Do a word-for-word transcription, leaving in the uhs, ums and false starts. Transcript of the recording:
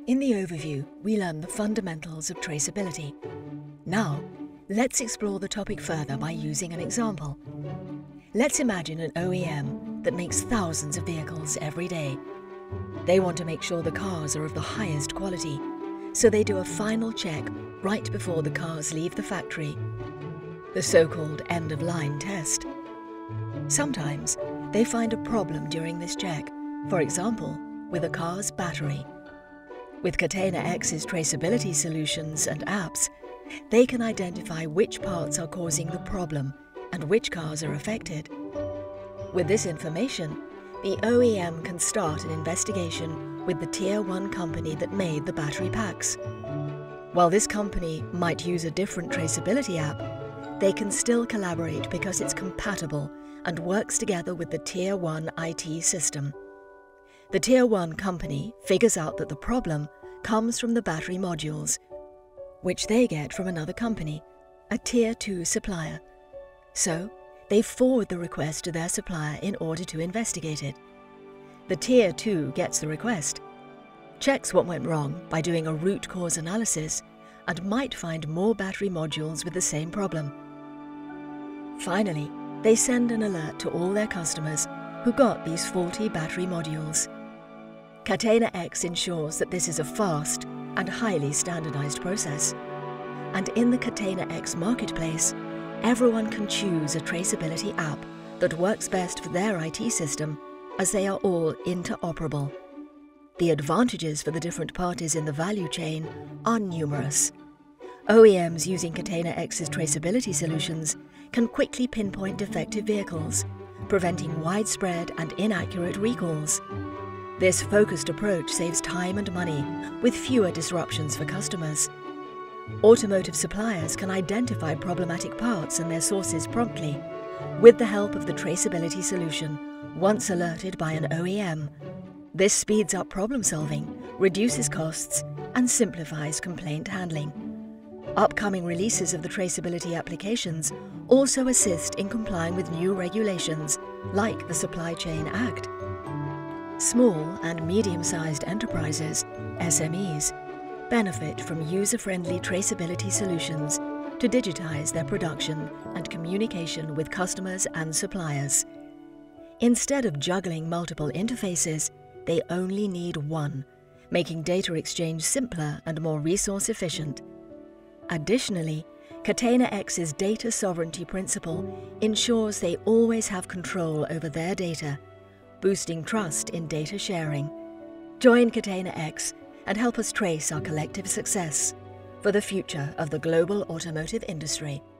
In the overview, we learn the fundamentals of traceability. Now, let's explore the topic further by using an example. Let's imagine an O E M that makes thousands of vehicles every day. They want to make sure the cars are of the highest quality, so they do a final check right before the cars leave the factory, the so-called end-of-line test. Sometimes they find a problem during this check, for example, with a car's battery. With Catena-X's traceability solutions and apps, they can identify which parts are causing the problem and which cars are affected. With this information, the O E M can start an investigation with the Tier one company that made the battery packs. While this company might use a different traceability app, they can still collaborate because it's compatible and works together with the Tier one I T system. The Tier one company figures out that the problem comes from the battery modules, which they get from another company, a Tier two supplier. So, they forward the request to their supplier in order to investigate it. The Tier two gets the request, checks what went wrong by doing a root cause analysis, and might find more battery modules with the same problem. Finally, they send an alert to all their customers who got these faulty battery modules. Catena-X ensures that this is a fast and highly standardized process. And in the Catena-X marketplace, everyone can choose a traceability app that works best for their I T system, as they are all interoperable. The advantages for the different parties in the value chain are numerous. O E Ms using Catena-X's traceability solutions can quickly pinpoint defective vehicles, preventing widespread and inaccurate recalls. This focused approach saves time and money, with fewer disruptions for customers. Automotive suppliers can identify problematic parts and their sources promptly, with the help of the traceability solution, once alerted by an O E M. This speeds up problem solving, reduces costs, and simplifies complaint handling. Upcoming releases of the traceability applications also assist in complying with new regulations, like the Supply Chain Act. Small and medium-sized enterprises, S M Es, benefit from user-friendly traceability solutions to digitize their production and communication with customers and suppliers. Instead of juggling multiple interfaces, they only need one, making data exchange simpler and more resource efficient. Additionally, Catena-X's data sovereignty principle ensures they always have control over their data, boosting trust in data sharing. Join Catena-X and help us trace our collective success for the future of the global automotive industry.